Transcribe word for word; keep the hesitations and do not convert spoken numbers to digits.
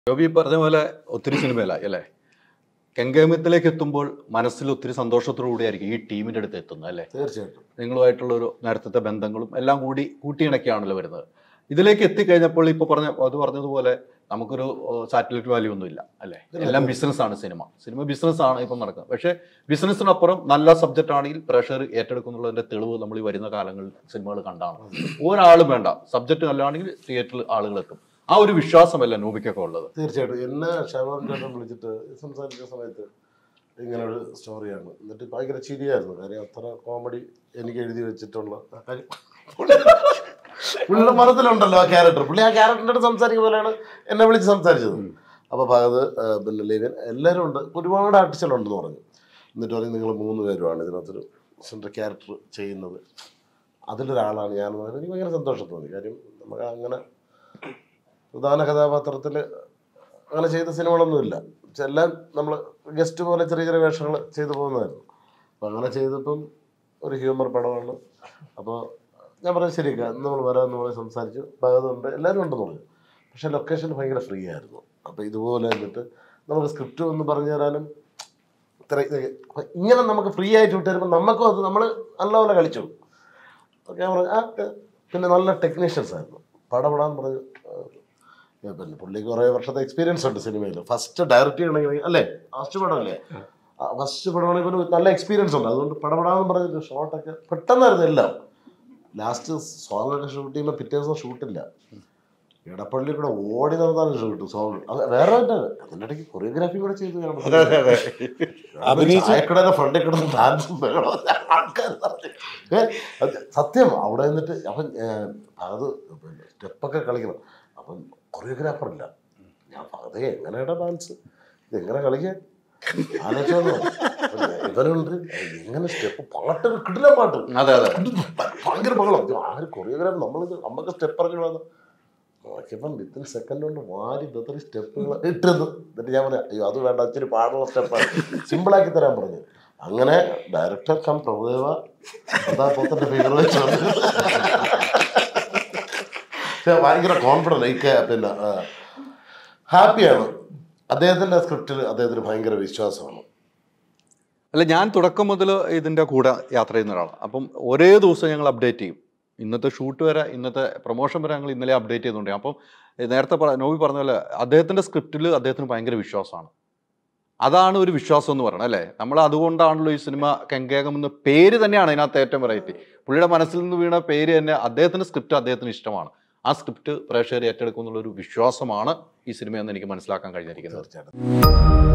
ജോബി പറഞ്ഞ പോലെ ഒത്തിരി സിനിമയില്ല അല്ലേ? കെങ്കേമത്തിലേക്ക് എത്തുമ്പോൾ മനസ്സിൽ ഒത്തിരി സന്തോഷത്തോടുകൂടിയായിരിക്കും ഈ ടീമിൻ്റെ അടുത്ത് എത്തുന്നത് അല്ലേ? തീർച്ചയായിട്ടും. നിങ്ങളുമായിട്ടുള്ള ഒരു നേരത്തെ ബന്ധങ്ങളും എല്ലാം കൂടി കൂട്ടിയിണക്കിയാണല്ലോ വരുന്നത്. ഇതിലേക്ക് എത്തിക്കഴിഞ്ഞപ്പോൾ ഇപ്പോൾ പറഞ്ഞ അത് പറഞ്ഞതുപോലെ നമുക്കൊരു സാറ്റലൈറ്റ് വാല്യൂ ഒന്നും ഇല്ല അല്ലേ? എല്ലാം ബിസിനസ്സാണ്. സിനിമ സിനിമ ബിസിനസ്സാണ് ഇപ്പം നടക്കുന്നത്. പക്ഷേ ബിസിനസ്സിനപ്പുറം നല്ല സബ്ജക്റ്റ് ആണെങ്കിൽ പ്രഷർ ഏറ്റെടുക്കുന്നുള്ളതിൻ്റെ തെളിവ് നമ്മൾ ഈ വരുന്ന കാലങ്ങളിൽ സിനിമകൾ കണ്ടാണ്. ഒരാളും വേണ്ട, സബ്ജക്റ്റ് നല്ലതാണെങ്കിൽ തിയേറ്ററിൽ ആളുകൾ എത്തും. ആ ഒരു വിശ്വാസമല്ല നോബിക്കൊക്കെ ഉള്ളത്. തീർച്ചയായിട്ടും. എന്നെ ഷാബാൻ ചേട്ടൻ വിളിച്ചിട്ട് സംസാരിച്ച സമയത്ത് ഇങ്ങനൊരു സ്റ്റോറിയാണ്. എന്നിട്ട് ഭയങ്കര ചിരിയായിരുന്നു. കാര്യം അത്ര കോമഡി എനിക്ക് എഴുതി വെച്ചിട്ടുള്ള കാര്യം പുള്ളിയുടെ മനസ്സിലുണ്ടല്ലോ ആ ക്യാരക്ടർ. പുള്ളി ആ ക്യാരക്ടറിൻ്റെ അടുത്ത് സംസാരിക്കുന്ന പോലെയാണ് എന്നെ വിളിച്ച് സംസാരിച്ചത്. അപ്പോൾ ഭാഗത്ത് പിന്നെ ലിവിൻ എല്ലാവരും ഉണ്ട്, ഒരുപാട് ആർട്ടിസ്റ്റുകളുണ്ടെന്ന് പറഞ്ഞു. എന്നിട്ട് പറയും നിങ്ങൾ മൂന്ന് പേരുമാണ് ഇതിനകത്തൊരു സെൻട്രൽ ക്യാരക്ടർ ചെയ്യുന്നത്, അതിലൊരാളാണ് ഞാൻ. എനിക്ക് ഭയങ്കര സന്തോഷം തോന്നി. കാര്യം നമുക്ക് അങ്ങനെ പ്രധാന കഥാപാത്രത്തിൽ അങ്ങനെ ചെയ്ത സിനിമകളൊന്നുമില്ല. എല്ലാം നമ്മൾ ഗസ്റ്റ് പോലെ ചെറിയ ചെറിയ വേഷങ്ങൾ ചെയ്തു പോകുന്നതായിരുന്നു. അപ്പം അങ്ങനെ ചെയ്തപ്പം ഒരു ഹ്യൂമർ പടമാണ്. അപ്പോൾ ഞാൻ പറഞ്ഞു ശരിക്കാ നമ്മൾ വരാമെന്ന് പറഞ്ഞ് സംസാരിച്ചു. ഭാഗത്തുണ്ട്, എല്ലാവരും ഉണ്ടെന്ന് പറഞ്ഞു. പക്ഷേ ലൊക്കേഷൻ ഭയങ്കര ഫ്രീ ആയിരുന്നു. അപ്പോൾ ഇതുപോലെ എന്നിട്ട് നമുക്ക് സ്ക്രിപ്റ്റ് ഒന്ന് പറഞ്ഞു തരാനും ഇത്ര ഇങ്ങനെ നമുക്ക് ഫ്രീ ആയിട്ട് വിട്ട് തരുമ്പോൾ നമുക്കും അത് നമ്മൾ നല്ലപോലെ കളിച്ചു. ഓക്കെ പറഞ്ഞു. ആ പിന്നെ നല്ല ടെക്നീഷ്യൻസ് ആയിരുന്നു. പടപെടാൻ പറഞ്ഞു. പിന്നെ പുള്ളിക്ക് കുറേ വർഷത്തെ എക്സ്പീരിയൻസ് ഉണ്ട് സിനിമയിൽ. ഫസ്റ്റ് ഡയറക്റ്റ് ചെയ്യണമെങ്കിൽ അല്ലേ, ഫസ്റ്റ് പടമല്ലേ, ഫസ്റ്റ് പടമാണെങ്കിൽ ഒരു നല്ല എക്സ്പീരിയൻസ് ഉണ്ട്. അതുകൊണ്ട് പടപെടാമെന്ന് പറഞ്ഞിട്ട് ഷോട്ടൊക്കെ പെട്ടെന്നായിരുന്നു എല്ലാം. ലാസ്റ്റ് സോങ് ഒക്കെ ഷൂട്ട് ചെയ്യുമ്പോൾ പിറ്റേ ദിവസം ഷൂട്ടില്ല, ഇടപ്പള്ളി കൂടെ ഓടി നടന്നാണ് ഷൂട്ട് സോങ്. വേറെ അതിൻ്റെ ഇടയ്ക്ക് കൊറിയോഗ്രാഫി കൂടെ ചെയ്തു. ചായക്കടയുടെ ഫ്രണ്ടിൽ കിടന്ന് ഡാൻസും ആൾക്കാർ സത്യം അവിടെ നിന്നിട്ട്. അപ്പം അത് സ്റ്റെപ്പൊക്കെ കളിക്കണം. അപ്പം കൊറിയോഗ്രാഫറില്ല. ഞാൻ അതേ എങ്ങനെയാ ഡാൻസ്, ഇതെങ്ങനെ കളിക്കാൻ ആലോചിച്ചു. ഇവനുണ്ട് എങ്ങനെ സ്റ്റെപ്പ്, പാട്ട് കിട്ടില്ല, പാട്ട് ഭയങ്കര ബഹളം. ആര് കൊറിയോഗ്രാഫർ, നമ്മൾ നമുക്ക് സ്റ്റെപ്പ് ഇറങ്ങി വന്നു നോക്കിയപ്പം വിത്തിൻ സെക്കൻഡ് കൊണ്ട് വാരി ബെത്തറി സ്റ്റെപ്പുകൾ ഇട്ടത്. എന്നിട്ട് ഞാൻ പറഞ്ഞു അയ്യോ അത് വേണ്ട, ഇച്ചിരി പാടുള്ള സ്റ്റെപ്പാണ്, സിമ്പിളാക്കി തരാൻ പറഞ്ഞു. അങ്ങനെ ഡയറക്ടർ കം പ്രഭുദേവ കഥാപാത്രത്തിന്റെ ഫിഗർ വെച്ച് ഭയങ്കര കോൺഫിഡൻറ്റ്. എനിക്ക് പിന്നെ ഹാപ്പിയാണ്. അദ്ദേഹത്തിൻ്റെ സ്ക്രിപ്റ്റിൽ അദ്ദേഹത്തിന് ഭയങ്കര വിശ്വാസമാണ്. അല്ല, ഞാൻ തുടക്കം മുതൽ ഇതിൻ്റെ കൂടെ യാത്ര ചെയ്യുന്ന ഒരാളാണ്. അപ്പം ഒരേ ദിവസം ഞങ്ങൾ അപ്ഡേറ്റ് ചെയ്യും. ഇന്നത്തെ ഷൂട്ട് വരെ, ഇന്നത്തെ പ്രൊമോഷൻ വരെ ഞങ്ങൾ ഇന്നലെ അപ്ഡേറ്റ് ചെയ്തുകൊണ്ട്. അപ്പം നേരത്തെ നോബി പറഞ്ഞ പോലെ അദ്ദേഹത്തിൻ്റെ സ്ക്രിപ്റ്റിൽ അദ്ദേഹത്തിന് ഭയങ്കര വിശ്വാസമാണ്. അതാണ് ഒരു വിശ്വാസം എന്ന് പറയുന്നത് അല്ലേ? നമ്മൾ അതുകൊണ്ടാണല്ലോ ഈ സിനിമ കെങ്കേകം എന്ന പേര് തന്നെയാണ് അതിനകത്ത് ഏറ്റവും വെറൈറ്റി. പുള്ളിയുടെ മനസ്സിൽ നിന്ന് വീണ പേര് തന്നെ. അദ്ദേഹത്തിൻ്റെ സ്ക്രിപ്റ്റ് അദ്ദേഹത്തിന് ഇഷ്ടമാണ്. ആ സ്ക്രിപ്റ്റ് പ്രേക്ഷകർ ഏറ്റെടുക്കും എന്നുള്ളൊരു വിശ്വാസമാണ് ഈ സിനിമയെന്ന് എനിക്ക് മനസ്സിലാക്കാൻ കഴിഞ്ഞിരിക്കുന്നത്. തീർച്ചയായിട്ടും.